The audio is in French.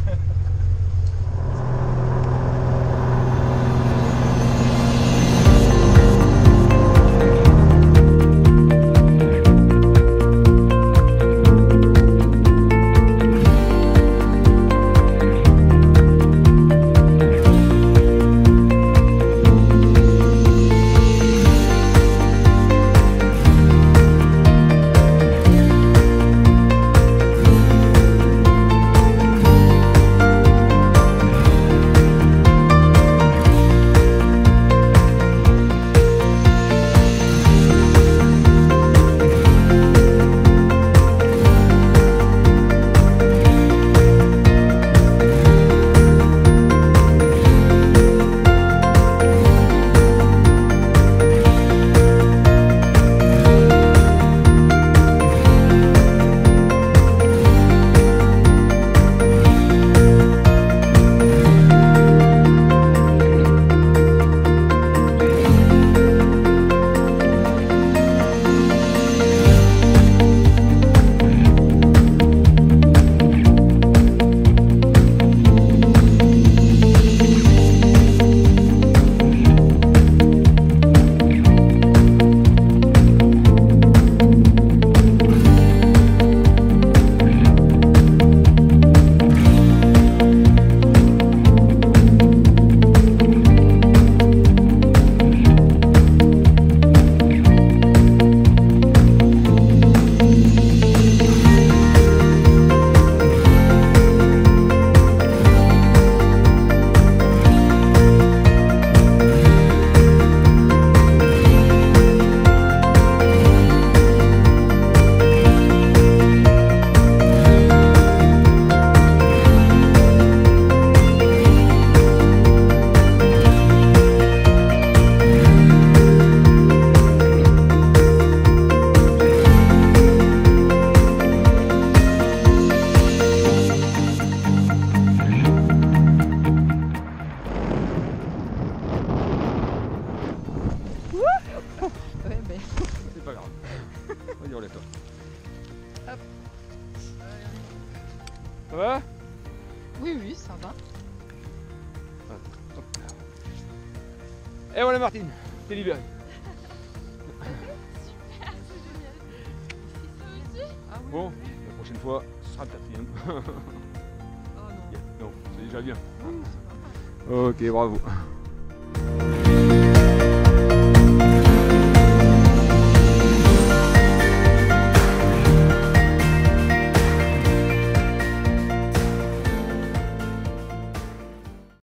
C'est pas grave. Vas-y, relève-toi. Hop. Ça va? Oui, oui, ça va. Et voilà Martine, t'es libérée. Super, c'est génial. Ici aussi? Ah oui. Bon, la prochaine fois, ce sera le quatrième. Oh non. Non, c'est déjà bien. Oui, c'est pas mal. Ok, bravo.